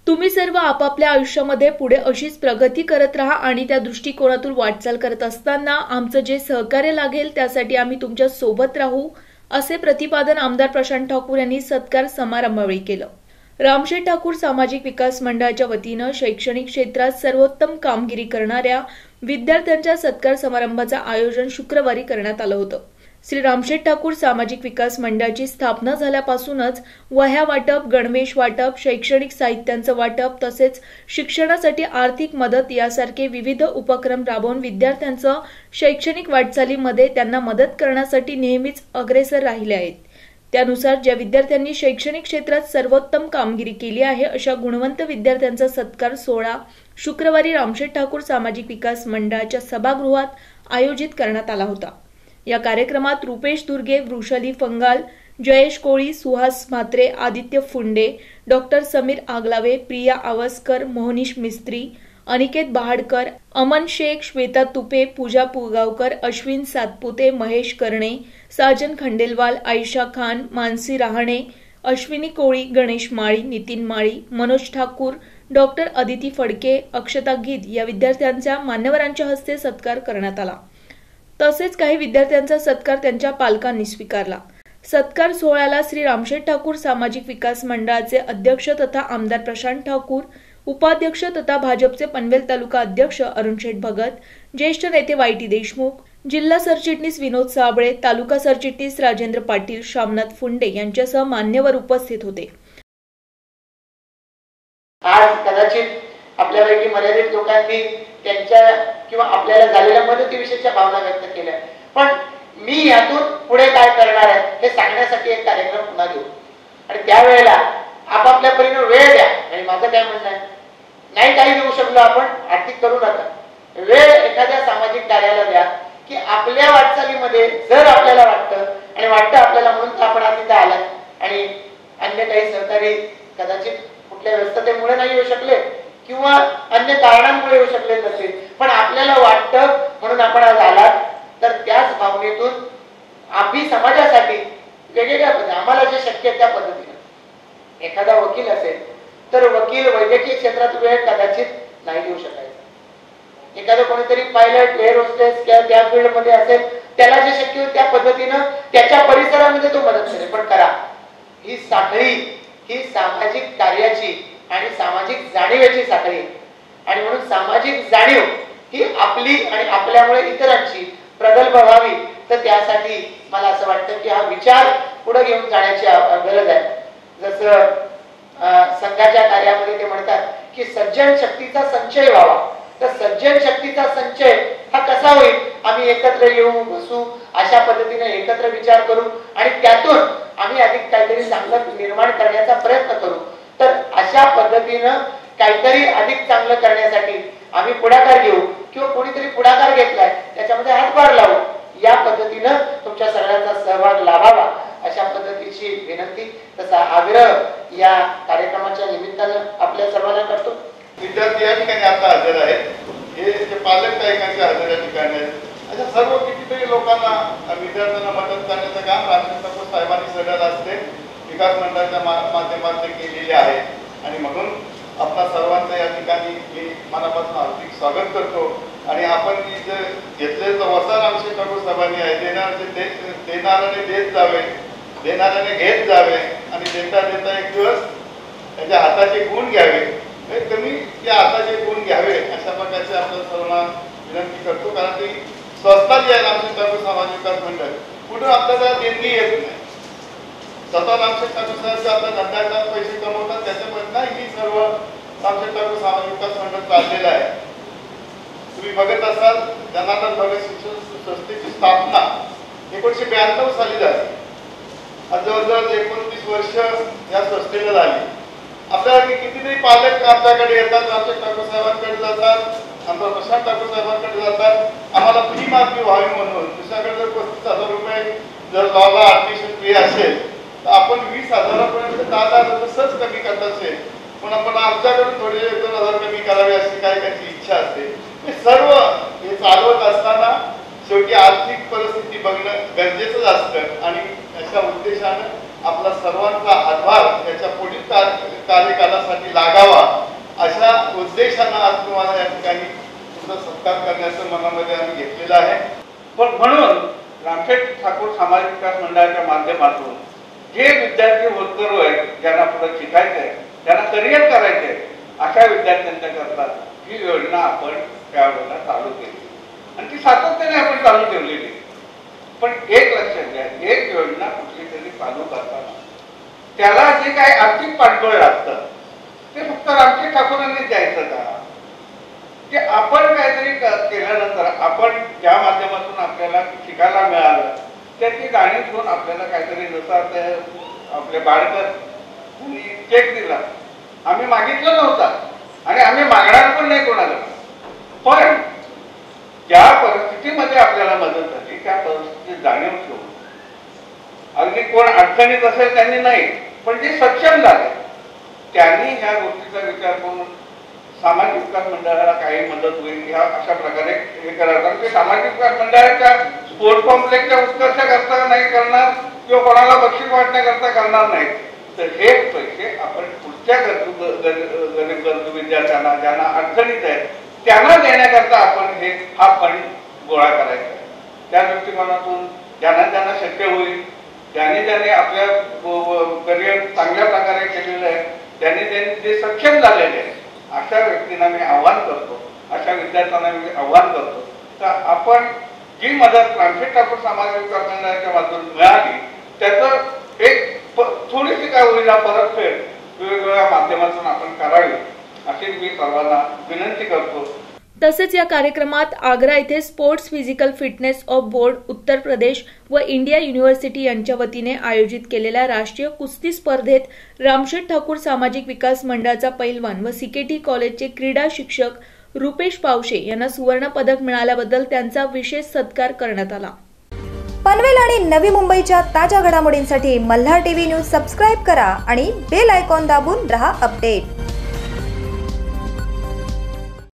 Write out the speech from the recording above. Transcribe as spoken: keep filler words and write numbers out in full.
तुम्ही सर्व आपापल्या आयुष्यामध्ये पुढे अशीच प्रगती करत राहा आणि त्या दृष्टिकोनातून वाटचाल करत असताना आमचं जे सहकार्य लागेल त्यासाठी आम्ही तुमच्या सोबत राहू, असे प्रतिपादन आमदार प्रशांत ठाकूर यांनी सत्कार समारंभावेळी केलं। रामशेठ ठाकूर सामाजिक विकास मंडळाच्या वतीनं शैक्षणिक क्षेत्रात सर्वोत्तम कामगिरी करणाऱ्या विद्यार्थ्यांच्या सत्कार समारंभाचं आयोजन शुक्रवारी करण्यात आलं होतं। श्री रामशेठ ठाकूर सामाजिक विकास मंडळाची स्थापना झाल्यापासूनच वह्या वाटप, गणवेश वाटप, शैक्षणिक साहित्यांचं वाटप तसेच शिक्षणासाठी आर्थिक मदत यासारखे विविध उपक्रम राबवून विद्यार्थ्यांचं शैक्षणिक वाटचालीमध्ये त्यांना मदत करण्यासाठी नेहमीच अग्रेसर राहिले आहेत। त्यानुसार ज्या विद्यार्थ्यांनी शैक्षणिक क्षेत्रात सर्वोत्तम कामगिरी केली आहे अशा गुणवंत विद्यार्थ्यांचा सत्कार सोहळा शुक्रवारी रामशेठ ठाकूर सामाजिक विकास मंडळाच्या सभागृहात आयोजित करण्यात आला होता। या कार्यक्रमात रुपेश दुर्गे, वृषाली फंगाल, जयेश कोळी, सुहास म्हात्रे, आदित्य फुंडे, डॉक्टर समीर आगलावे, प्रिया आवस्कर, मोहनीश मिस्त्री, अनिकेत बहाडकर, अमन शेख, श्वेता तुपे, पूजा पुगावकर, अश्विन सातपुते, महेश करणे, साजन खंडेलवाल, आयशा खान, मानसी रहाणे, अश्विनी कोळी, गणेश माळी, नितीन माळी, मनोज ठाकूर, डॉक्टर अदिती फडके, अक्षता गीत या विद्यार्थ्यांच्या मान्यवरांच्या हस्ते सत्कार करण्यात आला। तसेच काही विद्यार्थ्यांचा सत्कार त्यांच्या पालकांनी स्वीकारला। सत्कार सोहळ्याला श्री रामशेठ ठाकूर सामाजिक विकास मंडळाचे अध्यक्ष तथा आमदार प्रशांत ठाकूर, उपाध्यक्ष तथा भाजपचे पनवेल तालुका अध्यक्ष अरुण शेठ भगत, ज्येष्ठ नेते वाय टी देशमुख, जिल्हा सरचिटणीस विनोद साबळे, तालुका सरचिटणीस राजेंद्र पाटील, शामनाथ फुंडे यांच्यासह मान्यवर उपस्थित होते। आज कदाचित आपल्यापैकी मर्यादित लोकांनी त्यांच्या किंवा आपल्याला झालेल्या मदतीविषयीच्या भावना व्यक्त केल्या, पण मी यातून पुढे काय करणार आहे हे सांगण्यासाठी एक कार्यक्रम पुन्हा घेऊ आणि त्यावेळेला आपापल्या परीने वेळ द्या। आणि माझं काय म्हणणं आहे, नाही काही देऊ शकलो आपण आर्थिक करू नका, वेळ एखाद्या सामाजिक कार्याला द्या की आपल्या वाटचालीमध्ये जर आपल्याला वाटतं आणि वाटतं आपल्याला म्हणून आपण आज इथे आलाय आणि अन्य काही सहकारी कदाचित कुठल्या व्यस्ततेमुळे नाही येऊ शकले किंवा अन्य कारणांमुळे येऊ शकले नसेल, पण आपल्याला वाटतं म्हणून आपण आज आलात, तर त्याच भावनेतून आम्ही समाजासाठी वेगवेगळ्या पद्धती आम्हाला जे शक्य आहे त्या पद्धतीने एखादा वकील असेल तर वकील वैद्यकीय क्षेत्रात वेळ कदाचित नाही देऊ शकायचा, एखादं कोणीतरी पायलट, एअर होस्टेस किंवा त्या फील्ड मध्ये असेल त्याला जे शक्य होईल त्या पद्धतीनं त्याच्या परिसरामध्ये तो मदत करेल, पण करा ही साखळी ही सामाजिक कार्याची आणि सामाजिक जाणीवेची साखळी आणि म्हणून सामाजिक जाणीव ही आपली आणि आपल्यामुळे इतरांची प्रगल्भ व्हावी, तर त्यासाठी मला असं वाटतं की हा विचार पुढे घेऊन जाण्याची गरज आहे। जसं संघाच्या कार्यामध्ये ते म्हणतात की सज्जन शक्तीचा संचय व्हावा, तर सज्जन शक्तीचा संचय हा कसा होईल, आम्ही एकत्र येऊ, बसू, अशा पद्धतीने एकत्र विचार करू आणि त्यातून आम्ही अधिक काहीतरी चांगलं निर्माण करण्याचा प्रयत्न करू। तर अशा पद्धतीनं काहीतरी अधिक चांगलं करण्यासाठी आम्ही पुढाकार घेऊ किंवा कोणीतरी पुढाकार घेतलाय त्याच्यामध्ये हातभार लावू, या पद्धतीनं तुमच्या सगळ्यांचा सहभाग लाभावा अशा पद्धतीची विनंती तसा आग्रह या कार्यक्रमाच्या निमित्तानं आपल्या सर्वांना करतो। विद्यार्थी या ठिकाणी आता हजर आहेत, हे जे पालक काही काही हजर या ठिकाणी आहेत, अशा सर्व कितीतरी लोकांना विद्यार्थ्यांना मदत करण्याचं काम रामशेठ ठाकूर साहेबांनी सगळ्यात असते विकास मंडळाच्या माध्यमातून केलेले आहे आणि म्हणून आपल्या सर्वांचं या ठिकाणी मी मनापासून हार्दिक स्वागत करतो। आणि आपण जे घेतलेलं वसा रामशेठ ठाकूर साहेबांनी आहे, देणारे देणाऱ्याने देत जावे, देणाऱ्याने घेत जावे आणि देता देता एक दिवस त्याच्या हाताचे गुण घ्यावे, कमी त्या हाताचे गुण घ्यावे अशा प्रकारचे आपल्या सर्वांना विनंती करतो। कारण ती संस्था जी आहे रामशेठ ठाकूर सामाजिक विकास मंडळ कुठून आपल्याला देणगी येत नाही, स्वतः रामशेठ ठाकूर साहेब आपल्या धंद्याचा पैसे कमवतात त्याच्यापर्यंत ही सर्व रामशेठ ठाकूर सामाजिक विकास मंडळ चाललेलं आहे। तुम्ही बघत असाल जनार्दन भगत शिक्षण संस्थेची स्थापना एकोणीसशे ब्याण्णव साली झाली, आज जवळजवळ एकोणतीस वर्ष या संस्थेला झाली। आपल्याला कितीतरी पालक आमच्याकडे येतात, रामशेठ ठाकूर साहेबांकडे जातात, आमदार प्रशांत ठाकूर साहेबांकडे जातात, आम्हाला फी माफी व्हावी म्हणून। दुसऱ्याकडे जर पस्तीस हजार रुपये जर लॉला ऍडमिशन फी असेल तर आपण वीस हजारापर्यंत दहा हजार सहज कमी करत असेल, पण आपण आमच्याकडून थोडे एक दोन हजार कमी करावे अशी काही त्यांची इच्छा असते। हे सर्व हे चालवत असताना शेवटी आर्थिक परिस्थिती बघणं गरजेचंच असतं आणि अशा उद्देशानं आपला सर्वांचा हातभार याच्या पुढील कार्यकालासाठी लागावा सुद्धा सत्कार करण्याचं मनामध्ये आम्ही घेतलेलं आहे. पण म्हणून रामशेठ ठाकूर सामाजिक विकास मंडळाच्या माध्यमातून जे विद्यार्थी होतकरू आहेत, ज्यांना पुढे शिकायचं आहे, ज्यांना करिअर करायचं आहे, अशा विद्यार्थ्यांच्या करता ही योजना आपण त्यावेळेला चालू केली आणि ती सातत्याने आपण चालू ठेवलेली. पण एक लक्षात घ्या, एक योजना कुठली तरी चालू करताना त्याला जे काही आर्थिक पाठबळ लागतं ते फक्त रामशेठ ठाकूरांनी द्यायचं का? ते आपण काहीतरी केल्यानंतर आपण ज्या माध्यमातून आपल्याला शिकायला मिळालं त्याची जाणीव घेऊन आपल्याला काहीतरी जसं आपले बाळकर चेक दिला, आम्ही मागितलं नव्हता आणि आम्ही मागणार पण नाही कोणाला. पण ज्या परिस्थितीमध्ये आपल्याला मदत झाली त्या परिस्थितीची जाणीव ठेवून, अगदी कोण अडचणीत असेल त्यांनी नाही, पण जे सक्षम झाले त्यांनी ह्या गोष्टीचा विचार करून सामाजिक विकास मंडळाला काही मदत होईल ह्या अशा प्रकारे हे करायला. कारण ते सामाजिक विकास मंडळाच्या स्पोर्ट्स कॉम्प्लेक्सच्या उत्कर्षाकरता नाही करणार किंवा कोणाला बक्षीस वाटण्याकरता करणार नाही, तर हे पैसे आपण पुढच्या गरजू गरीब गरजू विद्यार्थ्यांना, ज्यांना अडचणीत आहेत त्यांना देण्याकरता आपण हे हा फंड गोळा करायचा आहे. त्या दृष्टिकोनातून ज्यांना ज्यांना शक्य होईल, ज्यांनी ज्यांनी आपल्या करिअर चांगल्या प्रकारे केलेलं आहे, ज्यांनी त्यांनी जे सक्षम झालेले आहे अशा व्यक्तींना मी आव्हान करतो, अशा विद्यार्थ्यांना मी आव्हान करतो तर आपण जी मदत रामशेठ ठाकूर सामाजिक विकास मंडळाच्या माध्यमातून मिळाली त्याचं एक थोडीशी काय होईना परतफेड वेगवेगळ्या माध्यमातून आपण करावी अशी मी सर्वांना विनंती करतो. तसेच या कार्यक्रमात आग्रा येथे sports physical fitness of board Uttar Pradesh व इंडिया युनिव्हर्सिटी यांच्या वतीने आयोजित केलेल्या राष्ट्रीय कुस्ती स्पर्धेत रामशेठ ठाकूर सामाजिक विकास मंडळाचा पैलवान व सीकेटी कॉलेजचे क्रीडा शिक्षक रुपेश पावशे यांना सुवर्ण पदक मिळाल्याबद्दल त्यांचा विशेष सत्कार करण्यात आला. पनवेल आणि नवी मुंबईच्या ताज्या घडामोडींसाठी मल्हार टीव्ही न्यूज सबस्क्राईब करा आणि बेल आयकॉन दाबून रहा अपडेट.